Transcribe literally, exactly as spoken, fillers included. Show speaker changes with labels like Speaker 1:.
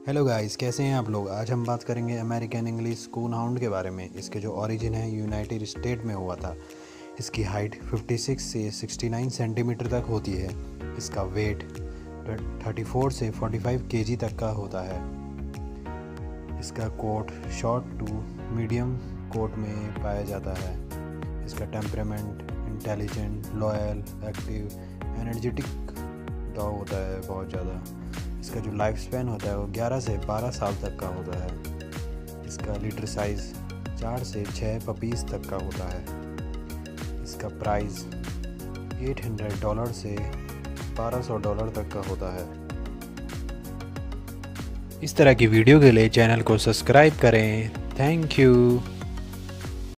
Speaker 1: Hello guys, कैसे हैं आप लोग। आज हम बात करेंगे अमेरिकन इंग्लिश कून हाउंड के बारे में। इसके जो ओरिजिन है यूनाइटेड स्टेट में हुआ था। इसकी हाइट छप्पन से उनहत्तर सेंटीमीटर तक होती है। इसका वेट चौंतीस से पैंतालीस केजी तक का होता है। इसका coat short to medium coat में पाया जाता है। इसका temperament intelligent, loyal, active, energetic dog होता है बहुत ज़्यादा। इसका जो लाइफ स्पैन होता है वो ग्यारह से बारह साल तक का होता है। इसका लीटर साइज़ चार से छः पपीज़ तक का होता है। इसका प्राइस आठ सौ डॉलर से बारह सौ डॉलर तक का होता है। इस तरह की वीडियो के लिए चैनल को सब्सक्राइब करें। Thank you.